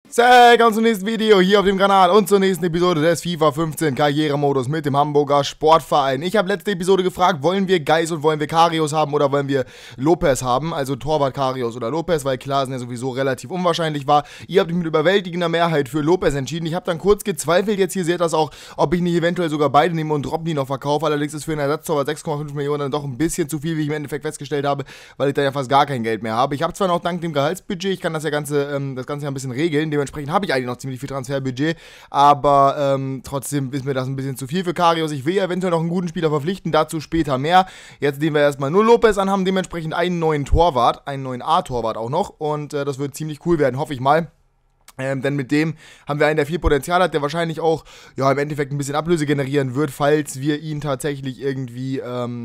Willkommen zum nächsten Video hier auf dem Kanal und zur nächsten Episode des FIFA 15 Karrieremodus mit dem Hamburger Sportverein. Ich habe letzte Episode gefragt, wollen wir Geis und wollen wir Karius haben oder wollen wir Lopez haben? Also Torwart Karius oder Lopez, weil Klaasen ja sowieso relativ unwahrscheinlich war. Ihr habt euch mit überwältigender Mehrheit für Lopez entschieden. Ich habe dann kurz gezweifelt, jetzt hier seht das auch, ob ich nicht eventuell sogar beide nehme und Robben die noch verkaufe. Allerdings ist für einen Ersatztorwart 6,5 Millionen dann doch ein bisschen zu viel, wie ich im Endeffekt festgestellt habe, weil ich da ja fast gar kein Geld mehr habe. Ich habe zwar noch dank dem Gehaltsbudget, ich kann das Ganze ja ein bisschen regeln, dementsprechend habe ich eigentlich noch ziemlich viel Transferbudget, aber trotzdem ist mir das ein bisschen zu viel für Karius. Ich will ja eventuell noch einen guten Spieler verpflichten, dazu später mehr. Jetzt nehmen wir erstmal nur Lopez an, haben dementsprechend einen neuen Torwart, einen neuen A-Torwart auch noch und das wird ziemlich cool werden, hoffe ich mal. Denn mit dem haben wir einen, der viel Potenzial hat, der wahrscheinlich auch, ja, im Endeffekt ein bisschen Ablöse generieren wird, falls wir ihn tatsächlich irgendwie,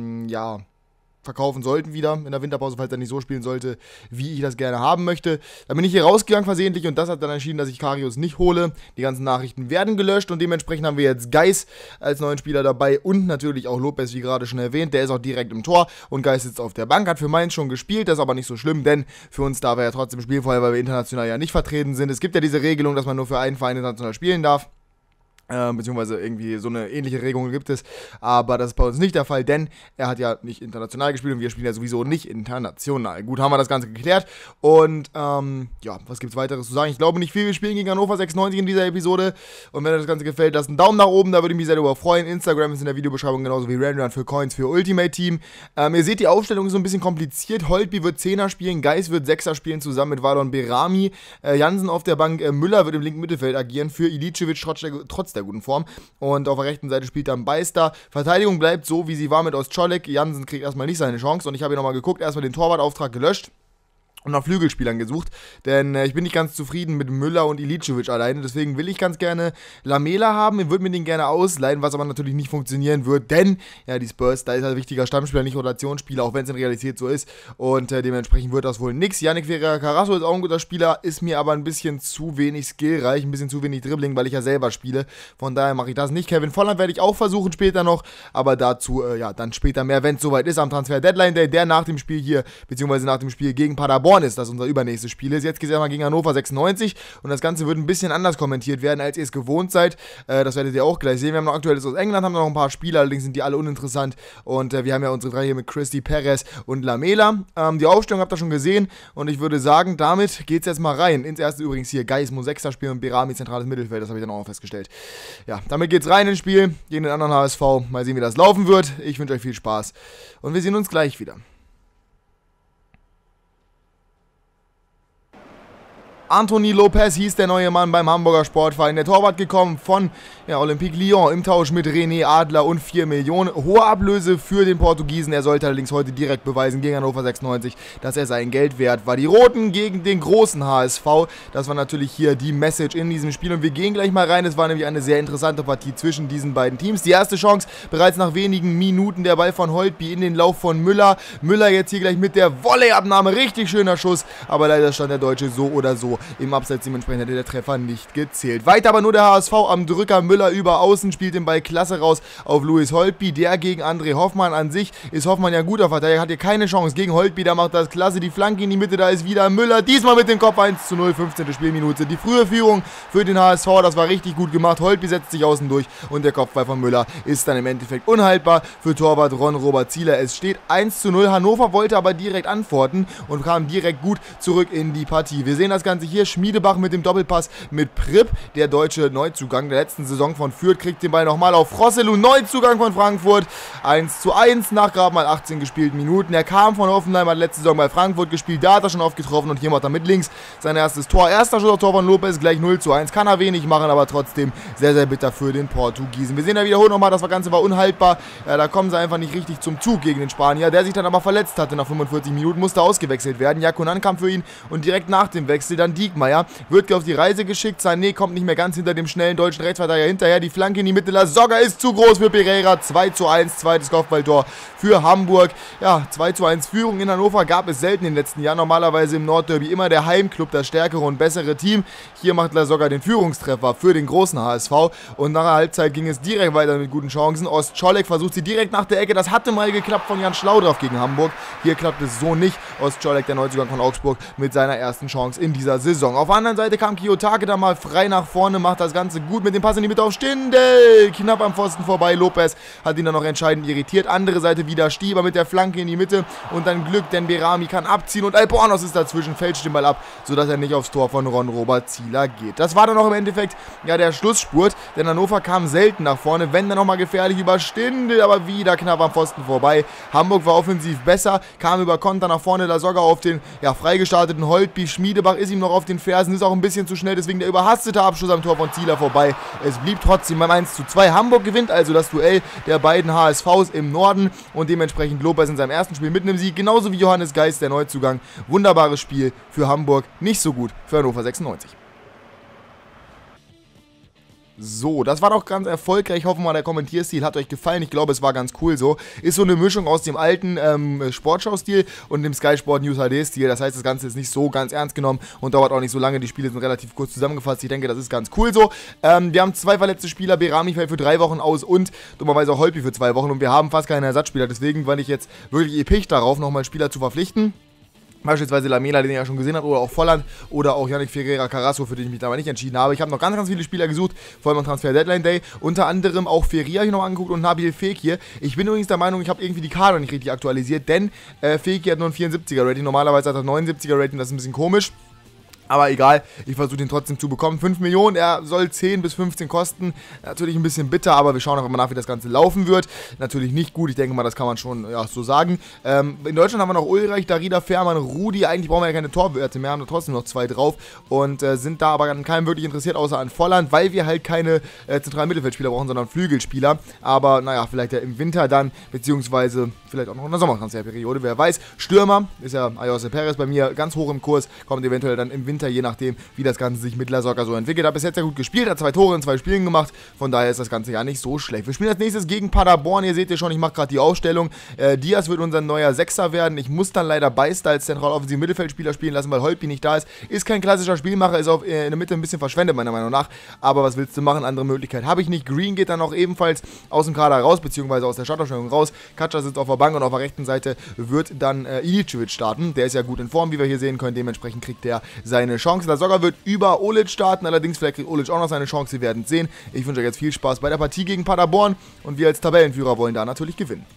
verkaufen sollten wieder in der Winterpause, falls er nicht so spielen sollte, wie ich das gerne haben möchte. Dann bin ich hier rausgegangen versehentlich und das hat dann entschieden, dass ich Karius nicht hole. Die ganzen Nachrichten werden gelöscht und dementsprechend haben wir jetzt Geis als neuen Spieler dabei und natürlich auch Lopez, wie gerade schon erwähnt. Der ist auch direkt im Tor und Geis sitzt auf der Bank, hat für Mainz schon gespielt, das ist aber nicht so schlimm, denn für uns darf er ja trotzdem spielen, vorher, weil wir international ja nicht vertreten sind. Es gibt ja diese Regelung, dass man nur für einen Verein international spielen darf. Beziehungsweise irgendwie so eine ähnliche Regelung gibt es, aber das ist bei uns nicht der Fall, denn er hat ja nicht international gespielt und wir spielen ja sowieso nicht international. Gut, haben wir das Ganze geklärt und ja, was gibt's weiteres zu sagen? Ich glaube nicht viel, wir spielen gegen Hannover 96 in dieser Episode und wenn euch das Ganze gefällt, lasst einen Daumen nach oben, da würde ich mich sehr darüber freuen. Instagram ist in der Videobeschreibung genauso wie Randrun für Coins für Ultimate Team. Ihr seht, die Aufstellung ist so ein bisschen kompliziert, Holtby wird 10er spielen, Geis wird 6er spielen zusammen mit Valon Berami, Jansen auf der Bank, Müller wird im linken Mittelfeld agieren für Ilicevic trotz der guten Form. Und auf der rechten Seite spielt dann Beister. Verteidigung bleibt so, wie sie war mit Ostczolek. Jansen kriegt erstmal nicht seine Chance. Und ich habe hier nochmal geguckt, erstmal den Torwartauftrag gelöscht und nach Flügelspielern gesucht, denn ich bin nicht ganz zufrieden mit Müller und Ilicevic alleine, deswegen will ich ganz gerne Lamela haben, ich würde mir den gerne ausleihen, was aber natürlich nicht funktionieren wird, denn, ja, die Spurs, da ist halt wichtiger Stammspieler, nicht Rotationsspieler, auch wenn es in Realität so ist und dementsprechend wird das wohl nix. Yannick Ferreira Carasso ist auch ein guter Spieler, ist mir aber ein bisschen zu wenig skillreich, ein bisschen zu wenig Dribbling, weil ich ja selber spiele, von daher mache ich das nicht. Kevin Volland werde ich auch versuchen später noch, aber dazu, ja, dann später mehr, wenn es soweit ist, am Transfer-Deadline-Day, der nach dem Spiel hier, beziehungsweise nach dem Spiel gegen Paderborn ist, das unser übernächstes Spiel ist. Jetzt geht es erstmal gegen Hannover 96 und das Ganze wird ein bisschen anders kommentiert werden, als ihr es gewohnt seid. Das werdet ihr auch gleich sehen. Wir haben noch Aktuelles aus England, haben noch ein paar Spieler, allerdings sind die alle uninteressant und wir haben ja unsere drei hier mit Christy, Perez und Lamela. Die Aufstellung habt ihr schon gesehen und ich würde sagen, damit geht es jetzt mal rein. Ins erste übrigens hier Geis muss 6er spielen und Berami zentrales Mittelfeld, das habe ich dann auch noch festgestellt. Ja, damit geht's rein ins Spiel gegen den anderen HSV. Mal sehen, wie das laufen wird. Ich wünsche euch viel Spaß und wir sehen uns gleich wieder. Anthony Lopez hieß der neue Mann beim Hamburger Sportverein. Der Torwart gekommen von Olympique Lyon im Tausch mit René Adler und 4 Millionen. Hohe Ablöse für den Portugiesen. Er sollte allerdings heute direkt beweisen gegen Hannover 96, dass er sein Geld wert war. Die Roten gegen den großen HSV. Das war natürlich hier die Message in diesem Spiel. Und wir gehen gleich mal rein. Es war nämlich eine sehr interessante Partie zwischen diesen beiden Teams. Die erste Chance bereits nach wenigen Minuten. Der Ball von Holtby in den Lauf von Müller. Müller jetzt hier gleich mit der Volleyabnahme. Richtig schöner Schuss. Aber leider stand der Deutsche so oder so im Abseits, dementsprechend hätte der Treffer nicht gezählt. Weiter aber nur der HSV am Drücker. Müller über außen spielt den Ball klasse raus auf Luis Holtby. Der gegen André Hoffmann. An sich ist Hoffmann ja ein guter Verteidiger, hat hier keine Chance gegen Holtby. Der macht das klasse. Die Flanke in die Mitte, da ist wieder Müller. Diesmal mit dem Kopf 1:0, 15. Spielminute. Die frühe Führung für den HSV, das war richtig gut gemacht. Holtby setzt sich außen durch und der Kopfball von Müller ist dann im Endeffekt unhaltbar für Torwart Ron-Robert Zieler. Es steht 1:0. Hannover wollte aber direkt antworten und kam direkt gut zurück in die Partie. Wir sehen das Ganze hier. Schmiedebach mit dem Doppelpass mit Pripp, der deutsche Neuzugang der letzten Saison von Fürth, kriegt den Ball nochmal auf Rosselu, Neuzugang von Frankfurt, 1:1 nach gerade mal 18 gespielten Minuten. Er kam von Hoffenheim, hat letzte Saison bei Frankfurt gespielt, da hat er schon oft getroffen und hier macht er mit links sein erstes Tor. Erster Schuss auf Tor von Lopez, gleich 0:1, kann er wenig machen, aber trotzdem sehr, sehr bitter für den Portugiesen. Wir sehen da wiederholt nochmal, das Ganze war unhaltbar, ja, da kommen sie einfach nicht richtig zum Zug gegen den Spanier, der sich dann aber verletzt hatte nach 45 Minuten, musste ausgewechselt werden. Jakunan kam für ihn und direkt nach dem Wechsel dann Diekmeyer. Wird auf die Reise geschickt, Sané kommt nicht mehr ganz hinter dem schnellen deutschen Rechtsverteidiger hinterher, die Flanke in die Mitte, Lasogga ist zu groß für Pereira, 2:1, zweites Kopfballtor für Hamburg. Ja, 2:1 Führung in Hannover gab es selten in den letzten Jahren, normalerweise im Nordderby immer der Heimclub, das stärkere und bessere Team. Hier macht Lasogga den Führungstreffer für den großen HSV und nach der Halbzeit ging es direkt weiter mit guten Chancen. Ostczolek versucht sie direkt nach der Ecke, das hatte mal geklappt von Jan Schlaudraff gegen Hamburg, hier klappt es so nicht. Ostczolek, der Neuzugang von Augsburg, mit seiner ersten Chance in dieser Saison. Saison. Auf der anderen Seite kam Kiyotake da mal frei nach vorne, macht das Ganze gut mit dem Pass in die Mitte auf Stindl. Knapp am Pfosten vorbei, Lopez hat ihn dann noch entscheidend irritiert. Andere Seite wieder Stieber mit der Flanke in die Mitte und dann Glück, denn Berami kann abziehen und Albornoz ist dazwischen, fälscht den Ball ab, sodass er nicht aufs Tor von Ron-Robert Zieler geht. Das war dann auch im Endeffekt ja der Schlussspurt, denn Hannover kam selten nach vorne, wenn dann nochmal gefährlich über Stindl, aber wieder knapp am Pfosten vorbei. Hamburg war offensiv besser, kam über Konter nach vorne, da sogar auf den freigestarteten Holtby. Schmiedebach ist ihm noch auf den Fersen, ist auch ein bisschen zu schnell, deswegen der überhastete Abschluss am Tor von Zieler vorbei. Es blieb trotzdem beim 1:2. Hamburg gewinnt also das Duell der beiden HSVs im Norden und dementsprechend Lopez in seinem ersten Spiel mit einem Sieg, genauso wie Johannes Geist, der Neuzugang. Wunderbares Spiel für Hamburg, nicht so gut für Hannover 96. So, das war doch ganz erfolgreich. Ich hoffe mal, der Kommentierstil hat euch gefallen. Ich glaube, es war ganz cool so. Ist so eine Mischung aus dem alten Sportschau-Stil und dem Sky Sport News HD-Stil. Das heißt, das Ganze ist nicht so ganz ernst genommen und dauert auch nicht so lange. Die Spiele sind relativ kurz zusammengefasst. Ich denke, das ist ganz cool so. Wir haben 2 verletzte Spieler. Berami fällt für 3 Wochen aus und dummerweise auch Holtby für 2 Wochen. Und wir haben fast keine Ersatzspieler. Deswegen war ich jetzt wirklich episch darauf, nochmal einen Spieler zu verpflichten. Beispielsweise Lamela, den ihr ja schon gesehen habt, oder auch Volland oder auch Yannick Ferreira Carasso, für den ich mich dabei nicht entschieden habe. Ich habe noch ganz, ganz viele Spieler gesucht, vor allem am Transfer Deadline Day. Unter anderem auch Feria hier noch angeguckt und Nabil Fekir. Ich bin übrigens der Meinung, ich habe irgendwie die Kader nicht richtig aktualisiert, denn Fekir hat nur ein 74er Rating. Normalerweise hat er 79er Rating, das ist ein bisschen komisch. Aber egal, ich versuche den trotzdem zu bekommen. 5 Millionen, er soll 10 bis 15 kosten. Natürlich ein bisschen bitter, aber wir schauen einfach mal nach, wie das Ganze laufen wird. Natürlich nicht gut, ich denke mal, das kann man schon so sagen. In Deutschland haben wir noch Ulreich, Darida, Fährmann, Rudi. Eigentlich brauchen wir ja keine Torwerte mehr, haben da trotzdem noch 2 drauf. Und sind da aber an keinem wirklich interessiert, außer an Volland, weil wir halt keine zentralen Mittelfeldspieler brauchen, sondern Flügelspieler. Aber naja, vielleicht ja im Winter dann, beziehungsweise vielleicht auch noch in der Sommertransferperiode, wer weiß. Stürmer ist ja Ayose Perez bei mir ganz hoch im Kurs, kommt eventuell dann im Winter, je nachdem, wie das Ganze sich mit Lasogga so entwickelt. Hat bis jetzt ja gut gespielt, hat 2 Tore in 2 Spielen gemacht, von daher ist das Ganze ja nicht so schlecht. Wir spielen als nächstes gegen Paderborn, ihr seht ja schon, ich mache gerade die Aufstellung. Diaz wird unser neuer Sechser werden, ich muss dann leider Beister als zentral-offensiven Mittelfeldspieler spielen lassen, weil Holtby nicht da ist. Ist kein klassischer Spielmacher, ist in der Mitte ein bisschen verschwendet, meiner Meinung nach, aber was willst du machen, andere Möglichkeit habe ich nicht. Green geht dann auch ebenfalls aus dem Kader raus, beziehungsweise aus der Startaufstellung raus. Katscha sitzt auf der Bank und auf der rechten Seite wird dann Ilicevic starten, der ist ja gut in Form, wie wir hier sehen können, dementsprechend kriegt er seine Chance. Lasogga wird über Olic starten, allerdings vielleicht kriegt Olic auch noch seine Chance, wir werden es sehen. Ich wünsche euch jetzt viel Spaß bei der Partie gegen Paderborn und wir als Tabellenführer wollen da natürlich gewinnen.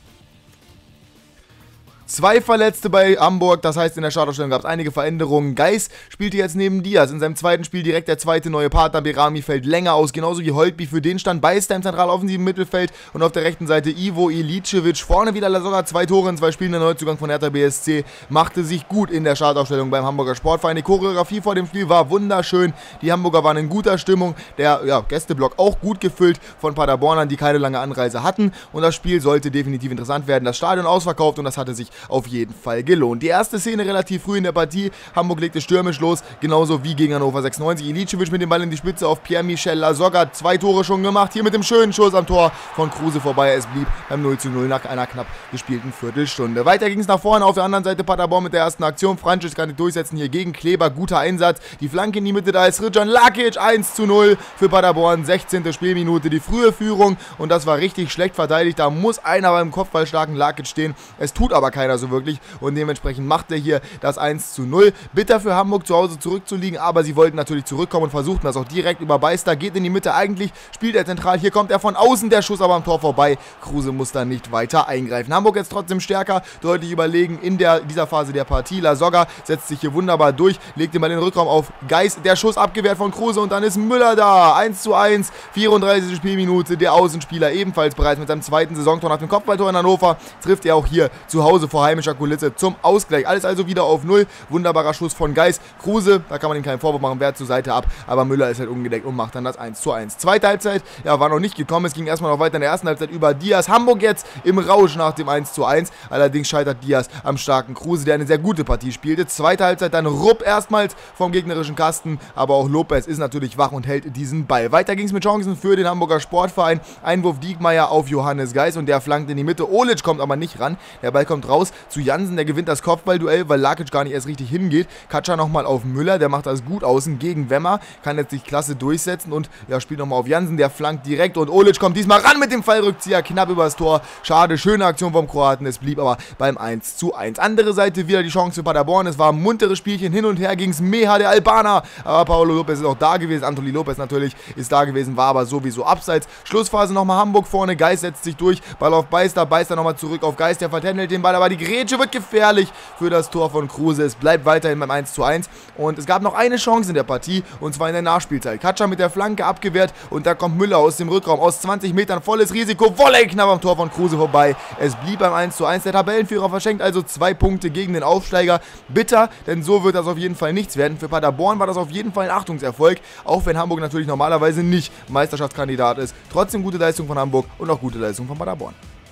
2 Verletzte bei Hamburg, das heißt in der Startaufstellung gab es einige Veränderungen. Geis spielte jetzt neben Diaz, in seinem zweiten Spiel direkt der zweite neue Partner. Berami fällt länger aus, genauso wie Holtby, für den stand Beister im zentral-offensiven Mittelfeld und auf der rechten Seite Ivo Ilicevic. Vorne wieder Lasogga, 2 Tore in 2 Spielen, der Neuzugang von Hertha BSC, machte sich gut in der Startaufstellung beim Hamburger Sportverein. Die Choreografie vor dem Spiel war wunderschön, die Hamburger waren in guter Stimmung, der Gästeblock auch gut gefüllt von Paderbornern, die keine lange Anreise hatten und das Spiel sollte definitiv interessant werden. Das Stadion ausverkauft und das hatte sich auf jeden Fall gelohnt. Die erste Szene relativ früh in der Partie. Hamburg legte stürmisch los, genauso wie gegen Hannover 96. Ilicevic mit dem Ball in die Spitze auf Pierre-Michel Lasogga. 2 Tore schon gemacht. Hier mit dem schönen Schuss am Tor von Kruse vorbei. Es blieb beim 0:0 nach einer knapp gespielten Viertelstunde. Weiter ging es nach vorne. Auf der anderen Seite Paderborn mit der ersten Aktion. Francis kann nicht durchsetzen. Hier gegen Kleber. Guter Einsatz. Die Flanke in die Mitte. Da ist Ridjan Lakic. 1:0 für Paderborn. 16. Spielminute. Die frühe Führung. Und das war richtig schlecht verteidigt. Da muss einer beim kopfballstarken Lakic stehen. Es tut aber keiner so wirklich. Und dementsprechend macht er hier das 1:0. Bitter für Hamburg zu Hause zurückzuliegen, aber sie wollten natürlich zurückkommen und versuchten das auch direkt über Beister. Geht in die Mitte, eigentlich spielt er zentral. Hier kommt er von außen, der Schuss aber am Tor vorbei. Kruse muss dann nicht weiter eingreifen. Hamburg jetzt trotzdem stärker, deutlich überlegen in dieser Phase der Partie. Lasogga setzt sich hier wunderbar durch, legt immer den Rückraum auf Geis. Der Schuss abgewehrt von Kruse und dann ist Müller da. 1:1, 34. Spielminute. Der Außenspieler ebenfalls bereits mit seinem zweiten Saisontor nach dem Kopfballtor in Hannover. Trifft er auch hier zu Hause vor heimischer Kulisse zum Ausgleich. Alles also wieder auf 0. Wunderbarer Schuss von Geis. Kruse, da kann man ihm keinen Vorwurf machen, wehrt zur Seite ab, aber Müller ist halt ungedeckt und macht dann das 1:1. Zweite Halbzeit, war noch nicht gekommen. Es ging erstmal noch weiter in der ersten Halbzeit über Diaz. Hamburg jetzt im Rausch nach dem 1:1. Allerdings scheitert Diaz am starken Kruse, der eine sehr gute Partie spielte. Zweite Halbzeit dann Rupp erstmals vom gegnerischen Kasten, aber auch Lopez ist natürlich wach und hält diesen Ball. Weiter ging es mit Chancen für den Hamburger Sportverein. Einwurf Diekmeyer auf Johannes Geis und der flankt in die Mitte. Olic kommt aber nicht ran. Der Ball kommt raus raus zu Jansen, der gewinnt das Kopfballduell, weil Lakic gar nicht erst richtig hingeht. Katscha nochmal auf Müller, der macht das gut außen gegen Wemmer, kann jetzt sich klasse durchsetzen und ja, spielt nochmal auf Jansen, der flankt direkt und Olic kommt diesmal ran mit dem Fallrückzieher, knapp übers Tor. Schade, schöne Aktion vom Kroaten, es blieb aber beim 1:1. Andere Seite wieder die Chance für Paderborn, es war ein munteres Spielchen, hin und her ging's, Meha, der Albaner, aber Paulo Lopez ist auch da gewesen, Anthony Lopez natürlich ist da gewesen, war aber sowieso abseits. Schlussphase nochmal Hamburg vorne, Geist setzt sich durch, Ball auf Beister nochmal zurück auf Geist, der vertändelt den Ball, aber die Grätsche wird gefährlich für das Tor von Kruse. Es bleibt weiterhin beim 1:1 und es gab noch eine Chance in der Partie und zwar in der Nachspielzeit. Katscha mit der Flanke abgewehrt und da kommt Müller aus dem Rückraum aus 20 Metern, volles Risiko, Volley knapp am Tor von Kruse vorbei. Es blieb beim 1:1, der Tabellenführer verschenkt also 2 Punkte gegen den Aufsteiger. Bitter, denn so wird das auf jeden Fall nichts werden. Für Paderborn war das auf jeden Fall ein Achtungserfolg, auch wenn Hamburg natürlich normalerweise nicht Meisterschaftskandidat ist. Trotzdem gute Leistung von Hamburg und auch gute Leistung von Paderborn.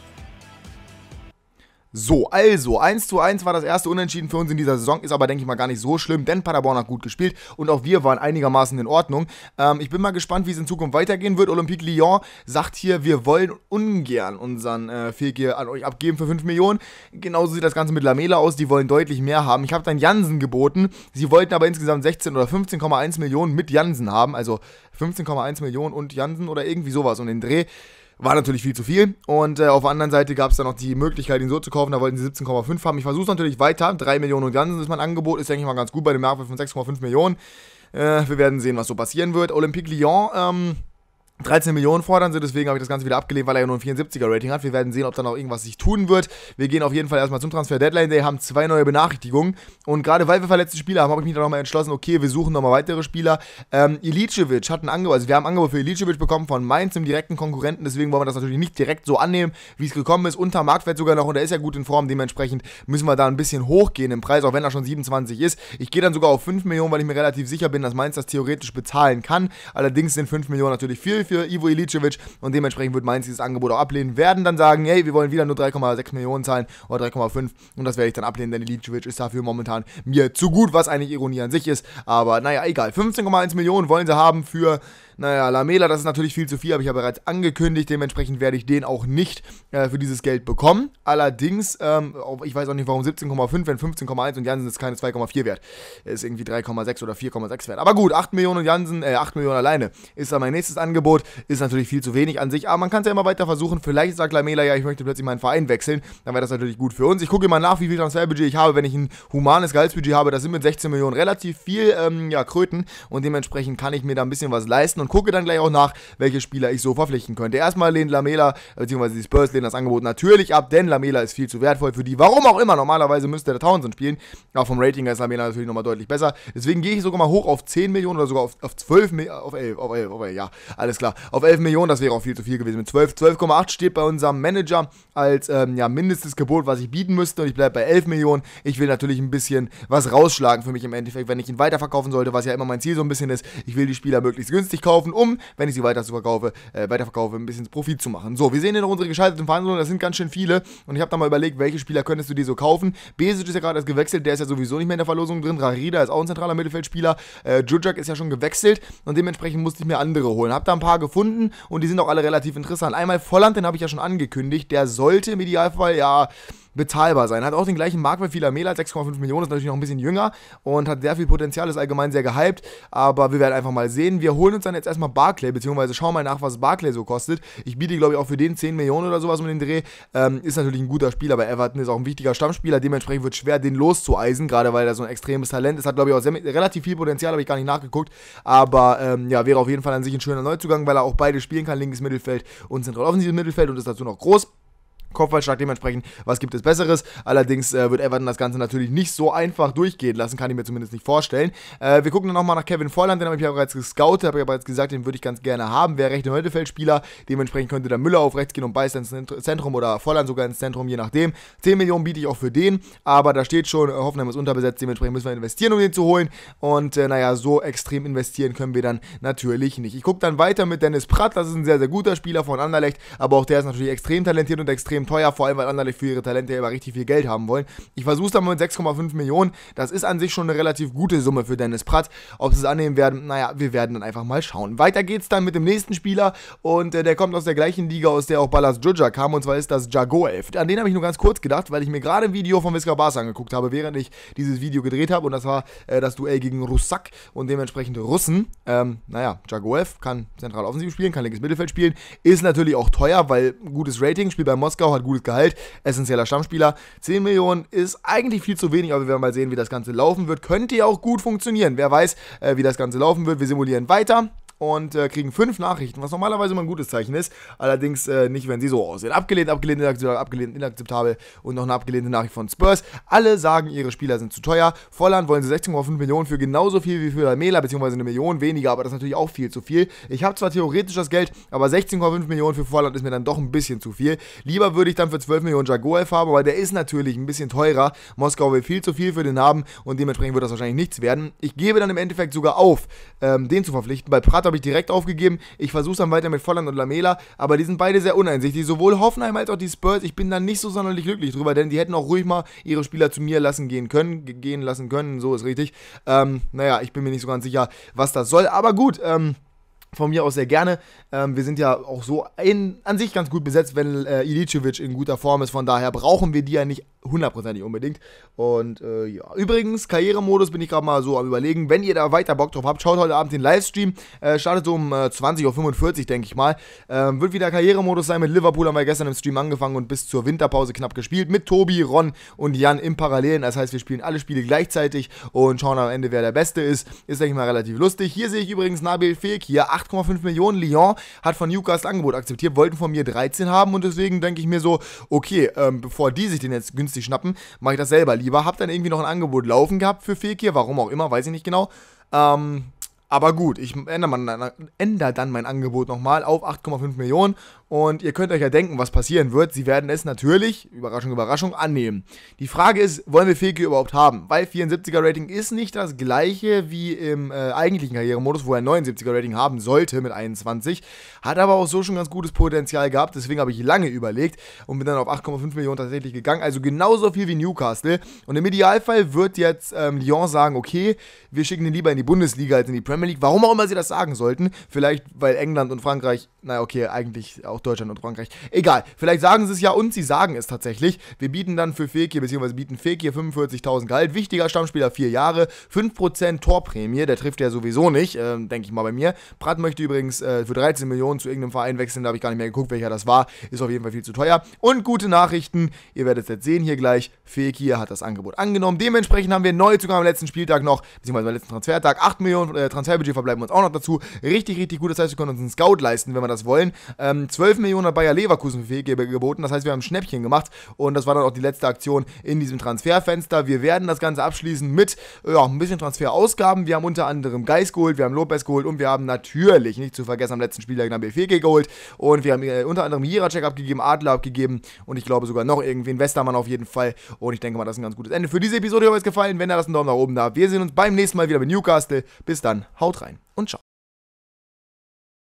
So, also 1:1 war das erste Unentschieden für uns in dieser Saison, ist aber, denke ich mal, gar nicht so schlimm, denn Paderborn hat gut gespielt und auch wir waren einigermaßen in Ordnung. Ich bin mal gespannt, wie es in Zukunft weitergehen wird. Olympique Lyon sagt hier, wir wollen ungern unseren Fekir an euch abgeben für 5 Millionen. Genauso sieht das Ganze mit Lamela aus, die wollen deutlich mehr haben. Ich habe dann Jansen geboten, sie wollten aber insgesamt 16 oder 15,1 Millionen mit Jansen haben, also 15,1 Millionen und Jansen oder irgendwie sowas um den Dreh. War natürlich viel zu viel und auf der anderen Seite gab es dann noch die Möglichkeit, ihn so zu kaufen, da wollten sie 17,5 haben. Ich versuche es natürlich weiter, 3 Millionen und Jansen ist mein Angebot, ist denke ich mal ganz gut bei dem Marktwert von 6,5 Millionen. Wir werden sehen, was so passieren wird. Olympique Lyon, 13 Millionen fordern sie, deswegen habe ich das Ganze wieder abgelehnt, weil er ja nur ein 74er-Rating hat. Wir werden sehen, ob da noch irgendwas sich tun wird. Wir gehen auf jeden Fall erstmal zum Transfer-Deadline-Day, haben 2 neue Benachrichtigungen. Und gerade weil wir verletzte Spieler haben, habe ich mich dann nochmal entschlossen, okay, wir suchen nochmal weitere Spieler. Ilicevic hat ein Angebot, also wir haben ein Angebot für Ilicevic bekommen von Mainz, einem direkten Konkurrenten, deswegen wollen wir das natürlich nicht direkt so annehmen, wie es gekommen ist. Unter Marktwert sogar noch und er ist ja gut in Form, dementsprechend müssen wir da ein bisschen hochgehen im Preis, auch wenn er schon 27 ist. Ich gehe dann sogar auf 5 Millionen, weil ich mir relativ sicher bin, dass Mainz das theoretisch bezahlen kann. Allerdings sind 5 Millionen natürlich viel für Ivo Ilicevic. Und dementsprechend wird Mainz dieses Angebot auch ablehnen, werden dann sagen, hey, wir wollen wieder nur 3,6 Millionen zahlen oder 3,5 und das werde ich dann ablehnen, denn Ilicevic ist dafür momentan mir zu gut, was eigentlich Ironie an sich ist, aber naja, egal, 15,1 Millionen wollen sie haben für, naja, Lamela, das ist natürlich viel zu viel, habe ich ja bereits angekündigt, dementsprechend werde ich den auch nicht für dieses Geld bekommen, allerdings, ich weiß auch nicht warum 17,5, wenn 15,1 und Jansen ist keine 2,4 wert, ist irgendwie 3,6 oder 4,6 wert, aber gut, 8 Millionen und Jansen, 8 Millionen alleine ist dann mein nächstes Angebot, ist natürlich viel zu wenig an sich, aber man kann es ja immer weiter versuchen. Vielleicht sagt Lamela, ja, ich möchte plötzlich meinen Verein wechseln, dann wäre das natürlich gut für uns. Ich gucke immer nach, wie viel Transferbudget ich habe, wenn ich ein humanes Gehaltsbudget habe, das sind mit 16 Millionen relativ viel, Kröten und dementsprechend kann ich mir da ein bisschen was leisten und gucke dann gleich auch nach, welche Spieler ich so verpflichten könnte. Erstmal lehnt Lamela, beziehungsweise die Spurs lehnen das Angebot natürlich ab, denn Lamela ist viel zu wertvoll für die, warum auch immer, normalerweise müsste der Townsend spielen, aber vom Rating her ist Lamela natürlich nochmal deutlich besser, deswegen gehe ich sogar mal hoch auf 10 Millionen oder sogar auf 12 Millionen, auf 11, ja, alles klar, auf 11 Millionen, das wäre auch viel zu viel gewesen. Mit 12,8 steht bei unserem Manager als mindestes Gebot, was ich bieten müsste und ich bleibe bei 11 Millionen. Ich will natürlich ein bisschen was rausschlagen für mich im Endeffekt, wenn ich ihn weiterverkaufen sollte, was ja immer mein Ziel so ein bisschen ist. Ich will die Spieler möglichst günstig kaufen, um, wenn ich sie weiterverkaufe, ein bisschen Profit zu machen. So, wir sehen hier noch unsere geschalteten Verhandlungen, das sind ganz schön viele und ich habe da mal überlegt, welche Spieler könntest du dir so kaufen. Besic ist ja gerade erst gewechselt, der ist ja sowieso nicht mehr in der Verlosung drin. Rarida ist auch ein zentraler Mittelfeldspieler. Jujak ist ja schon gewechselt und dementsprechend musste ich mir andere holen. Hab da ein paar gefunden und die sind auch alle relativ interessant. Einmal Volland, den habe ich ja schon angekündigt, der sollte im Idealfall ja bezahlbar sein. Hat auch den gleichen Marktwert wie Lamela, 6,5 Millionen, ist natürlich noch ein bisschen jünger und hat sehr viel Potenzial, ist allgemein sehr gehypt, aber wir werden einfach mal sehen. Wir holen uns dann jetzt erstmal Barclay, beziehungsweise schauen mal nach, was Barclay so kostet. Ich biete, glaube ich, auch für den 10 Millionen oder sowas um den Dreh. Ist natürlich ein guter Spieler, aber Everton ist auch ein wichtiger Stammspieler, dementsprechend wird es schwer, den loszueisen, gerade weil er so ein extremes Talent ist. Hat, glaube ich, auch relativ viel Potenzial, habe ich gar nicht nachgeguckt, aber wäre auf jeden Fall an sich ein schöner Neuzugang, weil er auch beide spielen kann, linkes Mittelfeld und zentral offensives Mittelfeld und ist dazu noch groß. Kopfballstark dementsprechend, was gibt es Besseres? Allerdings wird Everton das Ganze natürlich nicht so einfach durchgehen lassen, kann ich mir zumindest nicht vorstellen. Wir gucken dann nochmal nach Kevin Volland, den habe ich ja bereits gescoutet, habe ich ja bereits gesagt, den würde ich ganz gerne haben, wäre rechter Mittelfeldspieler, dementsprechend könnte dann Müller auf rechts gehen und Beister ins Zentrum oder Volland sogar ins Zentrum, je nachdem. 10 Millionen biete ich auch für den, aber da steht schon, Hoffenheim ist unterbesetzt, dementsprechend müssen wir investieren, um den zu holen und so extrem investieren können wir dann natürlich nicht. Ich gucke dann weiter mit Dennis Pratt, das ist ein sehr, sehr guter Spieler von Anderlecht, aber auch der ist natürlich extrem talentiert und extrem extrem teuer, vor allem weil Anderlecht für ihre Talente ja immer richtig viel Geld haben wollen. Ich versuche es dann mit 6,5 Millionen. Das ist an sich schon eine relativ gute Summe für Dennis Pratt. Ob sie es annehmen werden, naja, wir werden dann einfach mal schauen. Weiter geht's dann mit dem nächsten Spieler und der kommt aus der gleichen Liga, aus der auch Balázs Džuđa kam, und zwar ist das Džagoev. An den habe ich nur ganz kurz gedacht, weil ich mir gerade ein Video von Visca Barca angeguckt habe, während ich dieses Video gedreht habe, und das war das Duell gegen Russak und dementsprechend Russen. Naja, Džagoev kann zentral offensiv spielen, kann linkes Mittelfeld spielen, ist natürlich auch teuer, weil gutes Rating, spielt bei Moskau, hat gutes Gehalt, essentieller Stammspieler. 10 Millionen ist eigentlich viel zu wenig, aber wir werden mal sehen, wie das Ganze laufen wird. Könnte ja auch gut funktionieren, wer weiß, wie das Ganze laufen wird. Wir simulieren weiter und kriegen 5 Nachrichten, was normalerweise immer ein gutes Zeichen ist. Allerdings nicht, wenn sie so aussehen. Abgelehnt, abgelehnt, abgelehnt, inakzeptabel und noch eine abgelehnte Nachricht von Spurs. Alle sagen, ihre Spieler sind zu teuer. Volland wollen sie 16,5 Millionen für genauso viel wie für Lamela, beziehungsweise 1 Million weniger, aber das ist natürlich auch viel zu viel. Ich habe zwar theoretisch das Geld, aber 16,5 Millionen für Volland ist mir dann doch ein bisschen zu viel. Lieber würde ich dann für 12 Millionen Džagoev haben, weil der ist natürlich ein bisschen teurer. Moskau will viel zu viel für den haben und dementsprechend wird das wahrscheinlich nichts werden. Ich gebe dann im Endeffekt sogar auf, den zu verpflichten. Bei Pratt habe ich direkt aufgegeben. Ich versuche es dann weiter mit Volland und Lamela, aber die sind beide sehr uneinsichtig. Sowohl Hoffenheim als auch die Spurs. Ich bin dann nicht so sonderlich glücklich drüber, denn die hätten auch ruhig mal ihre Spieler zu mir gehen lassen können. So ist richtig. Naja, ich bin mir nicht so ganz sicher, was das soll. Aber gut, von mir aus sehr gerne. Wir sind ja auch so an sich ganz gut besetzt, wenn Iličević in guter Form ist. Von daher brauchen wir die ja nicht hundertprozentig unbedingt. Und ja, übrigens, Karrieremodus bin ich gerade mal so am Überlegen. Wenn ihr da weiter Bock drauf habt, schaut heute Abend den Livestream. Startet so um 20:45 Uhr, denke ich mal. Wird wieder Karrieremodus sein. Mit Liverpool haben wir gestern im Stream angefangen und bis zur Winterpause knapp gespielt. Mit Tobi, Ron und Jan im Parallelen. Das heißt, wir spielen alle Spiele gleichzeitig und schauen am Ende, wer der Beste ist. Ist, denke ich mal, relativ lustig. Hier sehe ich übrigens Nabil Fekir, 8,5 Millionen. Lyon hat von Newcastle Angebot akzeptiert, wollten von mir 13 haben und deswegen denke ich mir so, okay, bevor die sich den jetzt günstig schnappen, mache ich das selber lieber. Hab dann irgendwie noch ein Angebot laufen gehabt für Fekir, warum auch immer, weiß ich nicht genau. Aber gut, ich ändere dann mein Angebot nochmal auf 8,5 Millionen und ihr könnt euch ja denken, was passieren wird. Sie werden es natürlich, Überraschung, Überraschung, annehmen. Die Frage ist, wollen wir Fekir überhaupt haben? Weil 74er Rating ist nicht das gleiche wie im eigentlichen Karrieremodus, wo er 79er Rating haben sollte mit 21. Hat aber auch so schon ganz gutes Potenzial gehabt, deswegen habe ich lange überlegt und bin dann auf 8,5 Millionen tatsächlich gegangen. Also genauso viel wie Newcastle. Und im Idealfall wird jetzt Lyon sagen, okay, wir schicken ihn lieber in die Bundesliga als in die Premier League. Warum auch immer sie das sagen sollten. Vielleicht, weil England und Frankreich, naja, okay, eigentlich auch Deutschland und Frankreich. Egal, vielleicht sagen sie es ja und sie sagen es tatsächlich. Wir bieten dann für Fekir, beziehungsweise bieten Fekir 45.000 Gehalt. Wichtiger Stammspieler, 4 Jahre, 5% Torprämie, der trifft ja sowieso nicht, denke ich mal bei mir. Pratt möchte übrigens für 13 Millionen zu irgendeinem Verein wechseln, da habe ich gar nicht mehr geguckt, welcher das war. Ist auf jeden Fall viel zu teuer. Und gute Nachrichten, ihr werdet es jetzt sehen hier gleich, Fekir hat das Angebot angenommen. Dementsprechend haben wir Neuzugang am letzten Spieltag noch, beziehungsweise am letzten Transfertag, 8 Millionen Transferbudget verbleiben uns auch noch dazu. Richtig, richtig gut, das heißt, wir können uns einen Scout leisten, wenn wir das wollen. 12 Millionen hat Bayer Leverkusen für Fekir geboten, das heißt, wir haben ein Schnäppchen gemacht und das war dann auch die letzte Aktion in diesem Transferfenster. Wir werden das Ganze abschließen mit ein bisschen Transferausgaben. Wir haben unter anderem Geis geholt, wir haben Lopez geholt und wir haben natürlich, nicht zu vergessen, am letzten Spieltag Nabil Fekir geholt und wir haben unter anderem Jiracek abgegeben, Adler abgegeben und ich glaube sogar noch irgendwen, Westermann auf jeden Fall und ich denke mal, das ist ein ganz gutes Ende für diese Episode. Wenn euch gefallen, wenn ihr das einen Daumen nach oben da habt. Wir sehen uns beim nächsten Mal wieder mit Newcastle. Bis dann, haut rein und ciao.